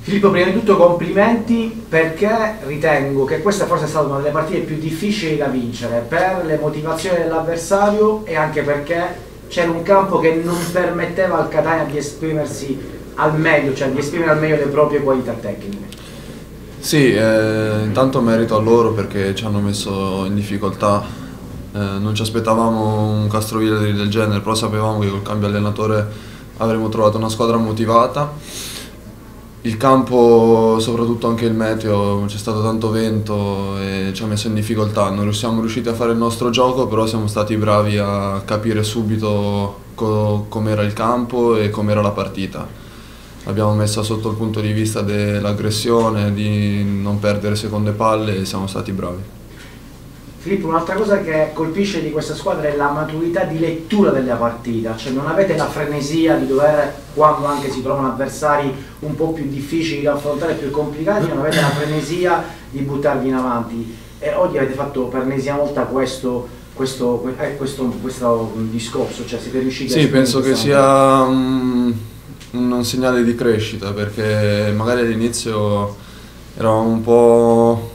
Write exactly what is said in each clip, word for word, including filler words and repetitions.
Filippo, prima di tutto complimenti, perché ritengo che questa forse è stata una delle partite più difficili da vincere per le motivazioni dell'avversario e anche perché c'era un campo che non permetteva al Catania di esprimersi al meglio, cioè di esprimere al meglio le proprie qualità tecniche. Sì, eh, intanto merito a loro perché ci hanno messo in difficoltà. Eh, non ci aspettavamo un Castrovillari del genere, però sapevamo che col cambio allenatore avremmo trovato una squadra motivata. Il campo, soprattutto anche il meteo, c'è stato tanto vento e ci ha messo in difficoltà. Non siamo riusciti a fare il nostro gioco, però siamo stati bravi a capire subito co com'era il campo e com'era la partita. L'abbiamo messa sotto il punto di vista dell'aggressione, di non perdere seconde palle e siamo stati bravi. Filippo, un'altra cosa che colpisce di questa squadra è la maturità di lettura della partita, cioè non avete la frenesia di dover, quando anche si trovano avversari un po' più difficili da affrontare, più complicati, non avete la frenesia di buttarvi in avanti. E oggi avete fatto per l'ennesima volta questo, questo, eh, questo, questo discorso, cioè siete riusciti a... Sì, penso che sia un, un segnale di crescita, perché magari all'inizio eravamo un po'...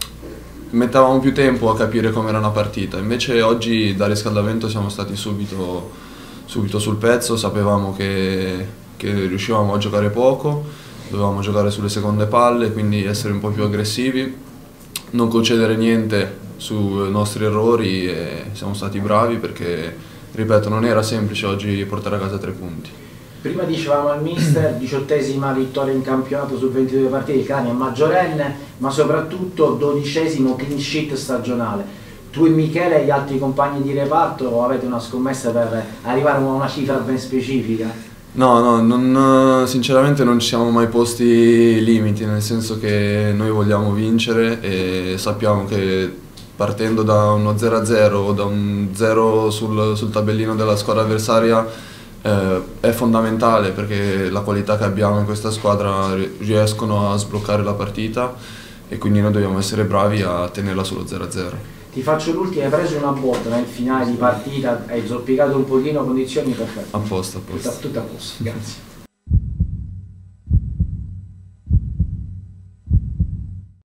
mettevamo più tempo a capire com'era una partita, invece oggi da riscaldamento siamo stati subito, subito sul pezzo, sapevamo che, che riuscivamo a giocare poco, dovevamo giocare sulle seconde palle, quindi essere un po' più aggressivi, non concedere niente sui nostri errori e siamo stati bravi perché, ripeto, non era semplice oggi portare a casa tre punti. Prima dicevamo al mister, diciottesima vittoria in campionato su ventidue partite, il Catania è maggiorenne, ma soprattutto dodicesimo clean sheet stagionale. Tu e Michele e gli altri compagni di reparto avete una scommessa per arrivare a una cifra ben specifica? No, no, non, sinceramente non ci siamo mai posti limiti, nel senso che noi vogliamo vincere e sappiamo che partendo da uno zero a zero o da un zero sul, sul tabellino della squadra avversaria Eh, è fondamentale, perché la qualità che abbiamo in questa squadra riescono a sbloccare la partita e quindi noi dobbiamo essere bravi a tenerla sullo zero a zero. Ti faccio l'ultima, hai preso una botta nel finale di partita, hai zoppicato un pochino, condizioni perfette. A posto, a posto. Tutto a posto, grazie.